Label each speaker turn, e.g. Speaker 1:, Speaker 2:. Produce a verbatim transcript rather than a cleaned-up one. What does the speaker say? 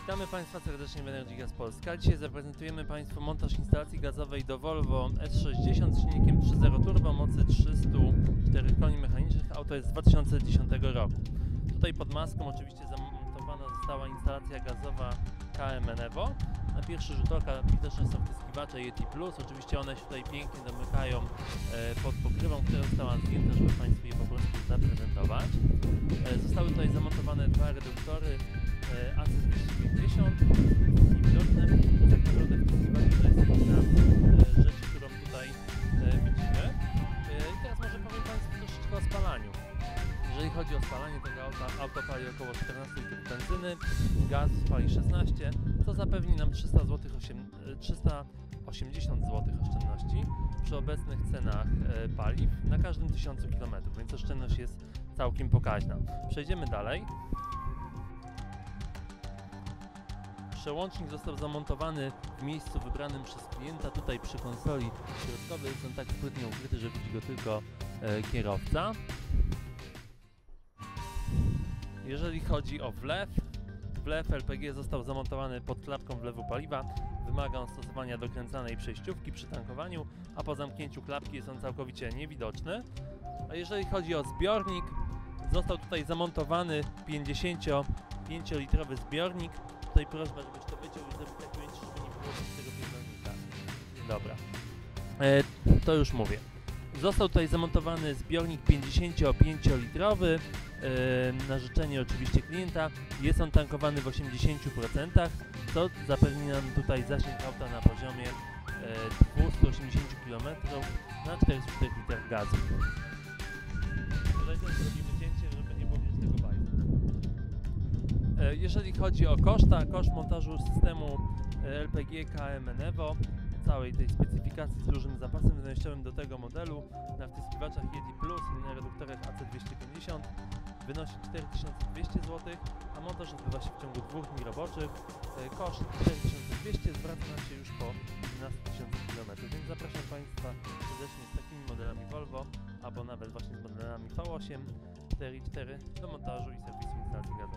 Speaker 1: Witamy Państwa serdecznie w Energy Gas Polska. Dzisiaj zaprezentujemy Państwu montaż instalacji gazowej do Volvo S sześćdziesiąt z silnikiem trzy zero turbo o mocy trzysta cztery koni mechanicznych. Auto jest z dwa tysiące dziesiątego roku. Tutaj pod maską oczywiście zamontowana została instalacja gazowa K M Enevo. Na pierwszy rzut oka widoczne są wtyskiwacze Yeti Plus. Oczywiście one się tutaj pięknie domykają e, pod pokrywą, która została zdjęta, żeby Państwu je po prostu zaprezentować. E, zostały tutaj zamontowane dwa reduktory e, A C dwieście pięćdziesiąt. Niewidoczne. Tak naprawdę wtyskiwacze to jest jedna e, rzecz, którą tutaj e, widzimy. E, I teraz może powiem Państwu troszeczkę o spalaniu. Jeżeli chodzi o spalanie tego auta, auto pali około czternaście litrów benzyny, gaz pali szesnaście, co zapewni nam trzysta złotych, trzysta osiemdziesiąt złotych oszczędności przy obecnych cenach e, paliw na każdym tysiącu kilometrów, więc oszczędność jest całkiem pokaźna. Przejdziemy dalej. Przełącznik został zamontowany w miejscu wybranym przez klienta, tutaj przy konsoli środkowej. Jest on tak sprytnie ukryty, że widzi go tylko e, kierowca. Jeżeli chodzi o wlew, wlew L P G został zamontowany pod klapką wlewu paliwa. Wymaga on stosowania dokręcanej przejściówki przy tankowaniu, a po zamknięciu klapki jest on całkowicie niewidoczny. A jeżeli chodzi o zbiornik, został tutaj zamontowany pięćdziesięciopięciolitrowy zbiornik. Tutaj prośba, żebyś to wyciął i zrobić tak ujęcie, żeby nie było z tego pierdolnika. Dobra, e, to już mówię. Został tutaj zamontowany zbiornik pięćdziesięciopięciolitrowy yy, na życzenie oczywiście klienta. Jest on tankowany w osiemdziesięciu procentach, co zapewni nam tutaj zasięg auta na poziomie yy, dwieście osiemdziesiąt kilometrów na czterdzieści cztery litrach gazu. Tutaj też zrobimy cięcie, żeby nie było widać tego bajka. Yy, jeżeli chodzi o koszta, koszt montażu systemu yy, L P G K M Enevo, całej tej specyfikacji z dużym zapasem wydajnościowym do tego modelu na wtyskiwaczach Yeti Plus i na reduktorach A C dwieście pięćdziesiąt wynosi cztery tysiące dwieście złotych, a montaż odbywa się w ciągu dwóch dni roboczych. Koszt cztery tysiące dwieście zwraca nam się już po jedenaście tysięcy kilometrów, więc zapraszam Państwa serdecznie z takimi modelami Volvo, albo nawet właśnie z modelami V osiem, cztery i cztery do montażu i serwisu instalacji gazowej.